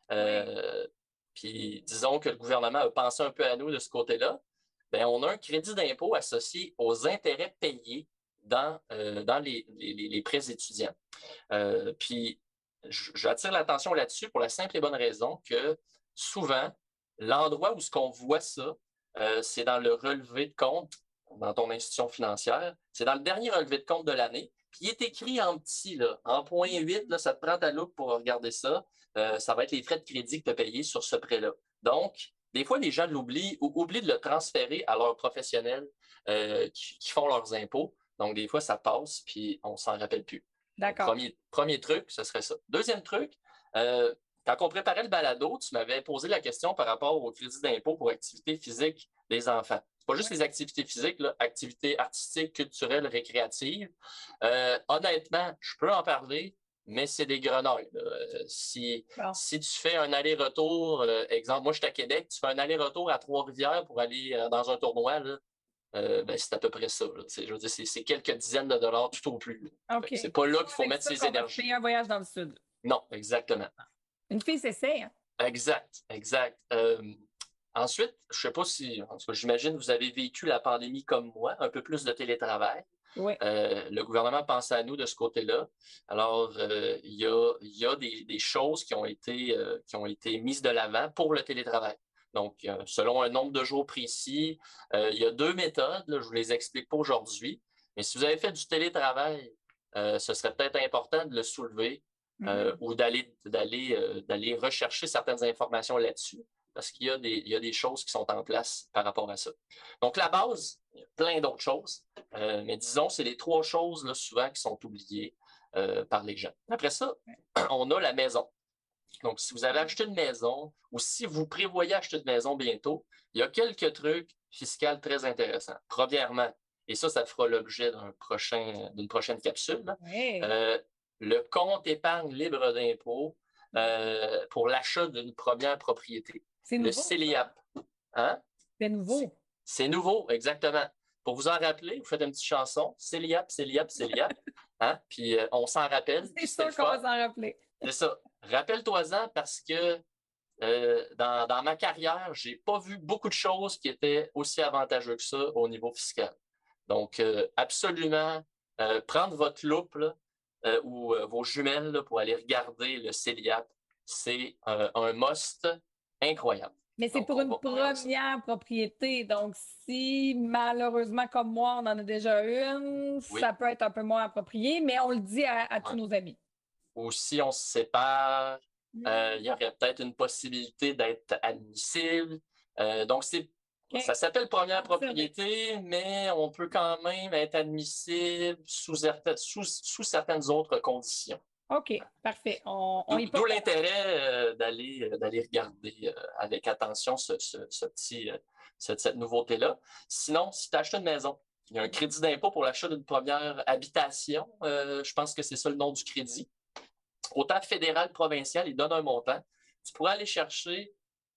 Euh, Puis disons que le gouvernement a pensé un peu à nous de ce côté-là. Ben, on a un crédit d'impôt associé aux intérêts payés dans, euh, dans les, les, les prêts étudiants. Euh, puis j'attire l'attention là-dessus pour la simple et bonne raison que souvent, l'endroit où ce qu'on voit ça, euh, c'est dans le relevé de compte dans ton institution financière. C'est dans le dernier relevé de compte de l'année. Puis il est écrit en petit, là, en point huit, là, ça te prend ta loupe pour regarder ça. Euh, ça va être les frais de crédit que tu as payés sur ce prêt-là. Donc, des fois, les gens l'oublient ou oublient de le transférer à leurs professionnels euh, qui, qui font leurs impôts. Donc, des fois, ça passe, puis on s'en rappelle plus. D'accord. Premier, premier truc, ce serait ça. Deuxième truc, euh, quand on préparait le balado, tu m'avais posé la question par rapport au crédit d'impôt pour activités physiques des enfants. C'est pas juste les activités physiques, là, activités artistiques, culturelles, récréatives. Euh, honnêtement, je peux en parler, mais c'est des grenouilles. Euh, si, Bon. si tu fais un aller-retour, euh, exemple, moi je suis à Québec, tu fais un aller-retour à Trois-Rivières pour aller euh, dans un tournoi, là, euh, ben, c'est à peu près ça. Là. Je veux dire, c'est, c'est quelques dizaines de dollars tout au plus. OK. C'est pas là qu'il faut Avec mettre ça ses qu'on va énergies. payer un voyage dans le sud. Non, exactement. Une fille s'essaie. Hein? Exact, exact. Euh, ensuite, je sais pas si, en tout cas, j'imagine que vous avez vécu la pandémie comme moi, un peu plus de télétravail. Oui. Euh, le gouvernement pense à nous de ce côté-là. Alors, euh, il y a, il y a des, des choses qui ont été, euh, qui ont été mises de l'avant pour le télétravail. Donc, euh, selon un nombre de jours précis, euh, il y a deux méthodes, là, je ne vous les explique pas aujourd'hui, mais si vous avez fait du télétravail, euh, ce serait peut-être important de le soulever euh, Mhm. ou d'aller, d'aller, euh, d'aller rechercher certaines informations là-dessus, parce qu'il y a des, il y a des choses qui sont en place par rapport à ça. Donc, la base, il y a plein d'autres choses, euh, mais disons, c'est les trois choses là, souvent qui sont oubliées euh, par les gens. Après ça, on a la maison. Donc, si vous avez acheté une maison ou si vous prévoyez acheter une maison bientôt, il y a quelques trucs fiscaux très intéressants. Premièrement, et ça, ça fera l'objet d'un prochain, d'une prochaine capsule, là, Oui. euh, le compte épargne libre d'impôt euh, pour l'achat d'une première propriété. C'est Le nouveau. C E L I A P. Hein? C'est nouveau. C'est, c'est nouveau, exactement. Pour vous en rappeler, vous faites une petite chanson, C E L I A P, C E L I A P, C E L I A P. Hein? Puis euh, on s'en rappelle. C'est C'était sûr le qu'on fun. va s'en rappeler. C'est ça. Rappelle-toi-en parce que euh, dans, dans ma carrière, j'ai pas vu beaucoup de choses qui étaient aussi avantageuses que ça au niveau fiscal. Donc, euh, absolument, euh, prendre votre loupe là, euh, ou euh, vos jumelles là, pour aller regarder le C E L I A P, c'est euh, un must incroyable. Mais c'est Donc, pour on une va parler de ça. première propriété. Donc, si malheureusement, comme moi, on en a déjà une, Oui. ça peut être un peu moins approprié, mais on le dit à, à tous Ouais. nos amis. Ou si on se sépare, euh, il y aurait peut-être une possibilité d'être admissible. Euh, donc, c'est, OK. ça s'appelle première Observer. propriété, mais on peut quand même être admissible sous, certaines- sous, sous certaines autres conditions. OK, parfait. On, on y D'où, d'où porte- l'intérêt euh, d'aller, euh, d'aller regarder euh, avec attention ce, ce, ce petit, euh, cette, cette nouveauté-là. Sinon, si tu achètes une maison, il y a un crédit d'impôt pour l'achat d'une première habitation. Euh, je pense que c'est ça le nom du crédit. Autant fédéral, provincial, il donne un montant. Tu pourrais aller chercher,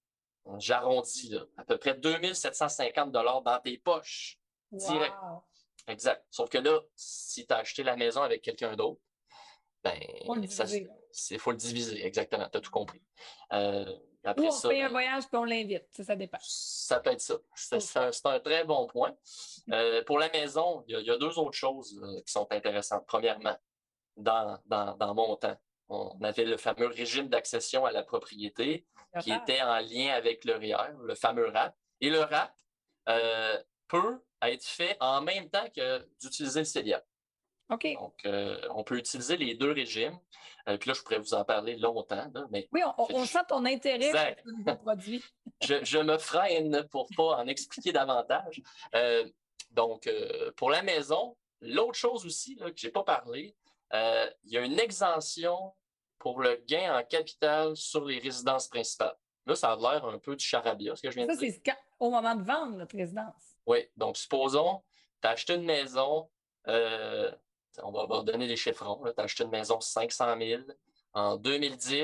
j'arrondis, là, à peu près deux mille sept cent cinquante dollars dans tes poches. Direct. Wow. Exact. Sauf que là, si tu as acheté la maison avec quelqu'un d'autre, ben, Faut le ça, diviser. c'est, faut le diviser, exactement. Tu as tout compris. Euh, Ou après on ça, paye un ben, voyage puis on l'invite. Ça, ça dépend. ça peut être ça. C'est, c'est un, c'est un très bon point. Euh, pour la maison, il y, a, il y a deux autres choses euh, qui sont intéressantes. Premièrement, dans, dans, dans mon temps, on avait le fameux régime d'accession à la propriété qui était en lien avec le R I E R, le fameux R A P. Et le R A P euh, peut être fait en même temps que d'utiliser le C E L I A P. OK. Donc, euh, on peut utiliser les deux régimes. Euh, puis là, je pourrais vous en parler longtemps, là, mais Oui, on, on je, sent ton intérêt Exact. pour ce nouveau produit. je, je me freine pour pas en expliquer davantage. Euh, donc, euh, pour la maison, l'autre chose aussi là, que j'ai pas parlé, euh, il y a une exemption pour le gain en capital sur les résidences principales. Là, ça a l'air un peu du charabia, ce que je viens Ça, de dire. c'est quand- au moment de vendre notre résidence. Oui, donc supposons, tu as acheté une maison, euh, on va, on va donner des chiffrons, tu as acheté une maison cinq cent mille en deux mille dix,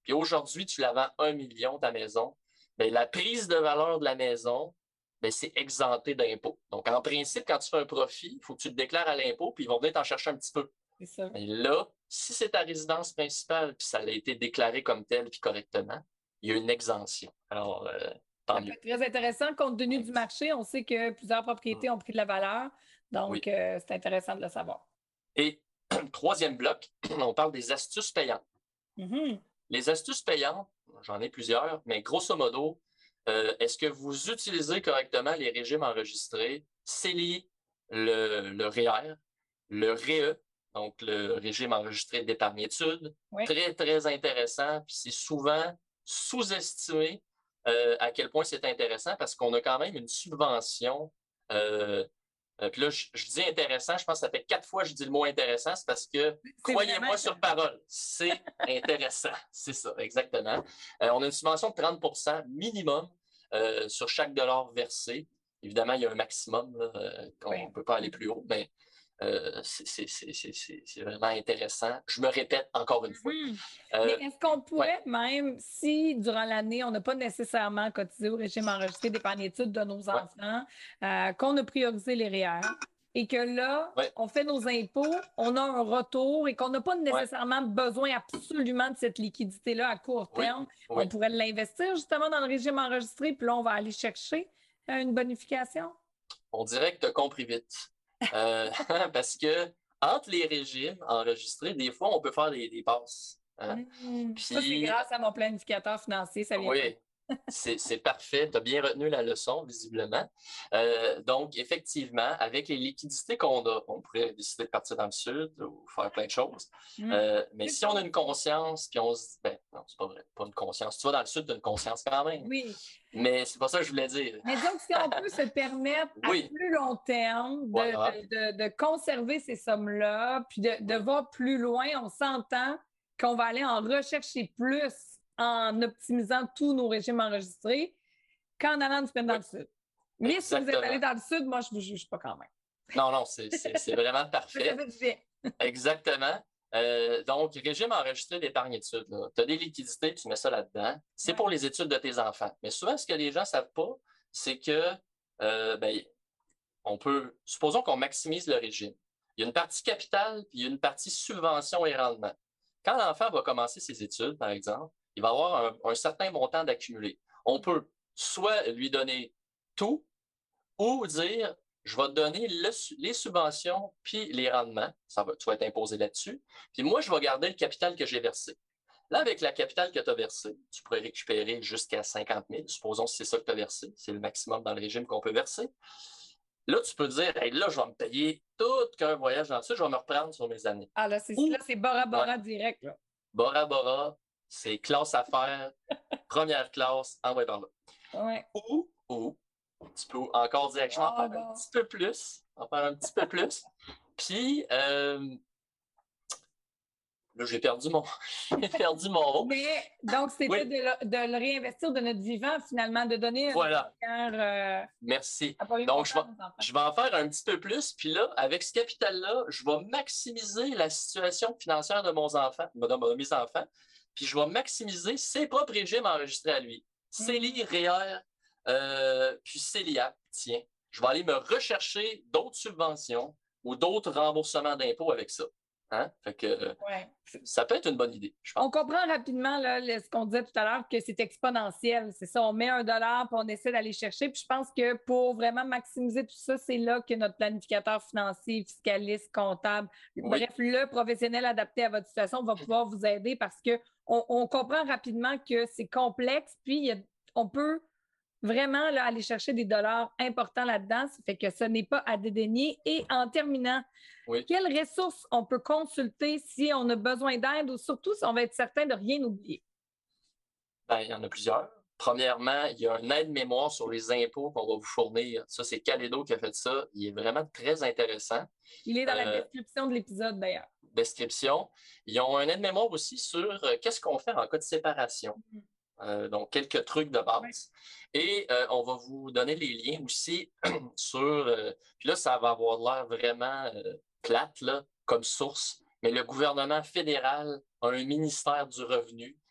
puis aujourd'hui, tu la vends un million, ta maison, bien, la prise de valeur de la maison, bien, c'est exempté d'impôt. Donc, en principe, quand tu fais un profit, il faut que tu le déclares à l'impôt, puis ils vont venir t'en chercher un petit peu. C'est ça. Mais là, si c'est ta résidence principale, puis ça a été déclaré comme tel, puis correctement, il y a une exemption. Alors, euh, tant Ça mieux. peut être très intéressant compte tenu du marché. On sait que plusieurs propriétés ont pris de la valeur. Donc, Oui. euh, c'est intéressant de le savoir. Et troisième bloc, on parle des astuces payantes. Mm-hmm. Les astuces payantes, j'en ai plusieurs, mais grosso modo, euh, est-ce que vous utilisez correctement les régimes enregistrés, C E L I, le, le R E E R, le R E E, donc le régime enregistré d'épargne études? Oui. Très, très intéressant, puis c'est souvent sous-estimé euh, à quel point c'est intéressant parce qu'on a quand même une subvention. Euh, euh, puis là, je, je dis intéressant, je pense que ça fait quatre fois que je dis le mot intéressant, c'est parce que, croyez-moi sur parole, c'est intéressant. C'est ça, exactement. Euh, on a une subvention de trente pour cent minimum euh, sur chaque dollar versé. Évidemment, il y a un maximum, là, euh, qu'on ne Oui. peut pas aller plus haut, mais euh, c'est, c'est, c'est, c'est, c'est, c'est vraiment intéressant. Je me répète encore une fois. Mm-hmm. Euh, Mais est-ce qu'on pourrait même, si durant l'année, on n'a pas nécessairement cotisé au régime enregistré d'épargne études de nos enfants, euh, qu'on a priorisé les R E E R et que là, Ouais. on fait nos impôts, on a un retour et qu'on n'a pas nécessairement besoin absolument de cette liquidité-là à court Oui. terme, Oui. on pourrait l'investir justement dans le régime enregistré, puis là, on va aller chercher euh, une bonification? On dirait que tu as compris vite. Euh, parce que entre les régimes enregistrés, des fois, on peut faire des, des passes. Hein? Mm. Puis, Ça, c'est grâce à mon planificateur financier, ça vient. oui, c'est, c'est parfait. Tu as bien retenu la leçon, visiblement. Euh, donc, effectivement, avec les liquidités qu'on a, on pourrait décider de partir dans le sud ou faire plein de choses. Mm. Euh, mais si on a une conscience, puis on se dit, ben, non, c'est pas vrai, pas une conscience. Tu vas dans le sud, tu as une conscience quand même. Oui. Mais c'est pas ça que je voulais dire. Mais donc, si on peut se permettre Oui. à plus long terme de, Voilà. de, de, de conserver ces sommes-là, puis de, de Oui. voir plus loin, on s'entend qu'on va aller en rechercher plus en optimisant tous nos régimes enregistrés qu'en allant se mettre dans Oui. le sud. Mais si vous êtes Exactement. allé dans le sud, moi, je ne vous juge pas quand même. Non, non, c'est, c'est, c'est vraiment Ça parfait. fait du bien. Exactement. Euh, donc, régime enregistré d'épargne études. Tu as des liquidités, tu mets ça là-dedans. C'est Ouais. pour les études de tes enfants. Mais souvent, ce que les gens ne savent pas, c'est que, euh, ben, on peut, supposons qu'on maximise le régime. Il y a une partie capitale, puis il y a une partie subvention et rendement. Quand l'enfant va commencer ses études, par exemple, il va avoir un, un certain montant d'accumulé. On peut soit lui donner tout ou dire, je vais te donner le, les subventions puis les rendements. Ça va, tu vas être imposé là-dessus. Puis moi, je vais garder le capital que j'ai versé. Là, avec la capitale que tu as versée, tu pourrais récupérer jusqu'à cinquante mille. Supposons que c'est ça que tu as versé. C'est le maximum dans le régime qu'on peut verser. Là, tu peux dire, hey, là, je vais me payer tout qu'un voyage dans ça, je vais me reprendre sur mes années. Ah, là, c'est, Ou, là, c'est Bora Bora ouais. direct. Là. Bora Bora, c'est classe affaires, première classe, envoie par là. Ouais. Ou, ou, tu peux encore dire, je vais en Ah, faire bon. un petit peu plus, en faire un petit peu plus. Puis, euh, là, j'ai perdu mon, j'ai perdu mon mot. Mais donc, c'était Oui. de, le, de le réinvestir de notre vivant, finalement, de donner Voilà. un euh, Merci. à Donc, je vais, je vais en faire un petit peu plus. Puis là, avec ce capital-là, je vais maximiser la situation financière de, mon enfant, de mes enfants. Puis je vais maximiser ses propres régimes enregistrés à lui. C E L I, R E E R, euh, puis C E L I A P. Tiens, je vais aller me rechercher d'autres subventions ou d'autres remboursements d'impôts avec ça. Hein? Fait que Ouais. ça peut être une bonne idée, je pense. On comprend rapidement là, le- ce qu'on disait tout à l'heure, que c'est exponentiel. C'est ça, on met un dollar, puis on essaie d'aller chercher. Puis je pense que pour vraiment maximiser tout ça, c'est là que notre planificateur financier, fiscaliste, comptable, Oui. bref, le professionnel adapté à votre situation va pouvoir vous aider parce que on, on comprend rapidement que c'est complexe, puis il y a, on peut vraiment là, aller chercher des dollars importants là-dedans. Ça fait que ce n'est pas à dédaigner. Et en terminant, Oui. quelles ressources on peut consulter si on a besoin d'aide ou surtout si on va être certain de rien oublier? Ben, il y en a plusieurs. Premièrement, il y a un aide-mémoire sur les impôts qu'on va vous fournir. Ça, c'est Calédo qui a fait ça. Il est vraiment très intéressant. Il est dans Euh, la description de l'épisode, d'ailleurs. Description. Ils ont un aide-mémoire aussi sur euh, qu'est-ce qu'on fait en cas de séparation. Mm-hmm. Euh, donc, quelques trucs de base. Ouais. Et euh, on va vous donner les liens aussi sur... Euh, puis là, ça va avoir l'air vraiment euh, plate là, comme source, mais le gouvernement fédéral a un ministère du revenu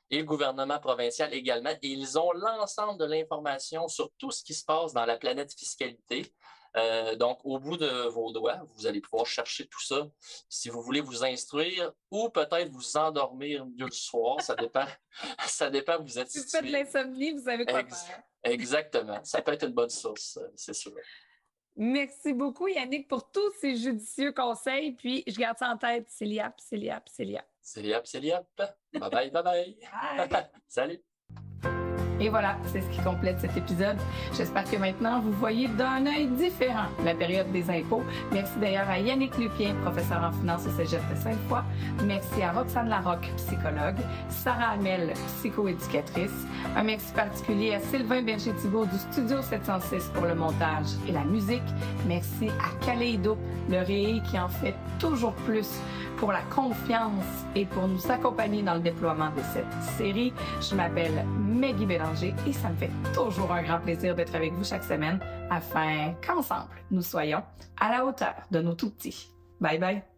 et le gouvernement provincial également. Et ils ont l'ensemble de l'information sur tout ce qui se passe dans la planète fiscalité. Euh, donc, au bout de vos doigts, vous allez pouvoir chercher tout ça si vous voulez vous instruire ou peut-être vous endormir mieux le soir. Ça dépend. Ça dépend où vous êtes situé. Si vous faites de l'insomnie, vous savez quoi Ex- faire. Exactement. Ça peut être une bonne source, c'est sûr. Merci beaucoup, Yannick, pour tous ces judicieux conseils. Puis, je garde ça en tête. Céliap, Céliap, Céliap. Céliap, Céliap. Bye bye, bye bye. Bye. Salut. Et voilà, c'est ce qui complète cet épisode. J'espère que maintenant, vous voyez d'un œil différent la période des impôts. Merci d'ailleurs à Yannick Lupien, professeur en finance au Cégep de Sainte-Foy. Merci à Roxane Larocque, psychologue. Sarah Hamel, psychoéducatrice. Un merci particulier à Sylvain Berger-Thibault du Studio sept cent six pour le montage et la musique. Merci à Kaleido, le réé qui en fait toujours plus pour la confiance et pour nous accompagner dans le déploiement de cette série. Je m'appelle Maggie Bélanger et ça me fait toujours un grand plaisir d'être avec vous chaque semaine afin qu'ensemble, nous soyons à la hauteur de nos tout-petits. Bye bye!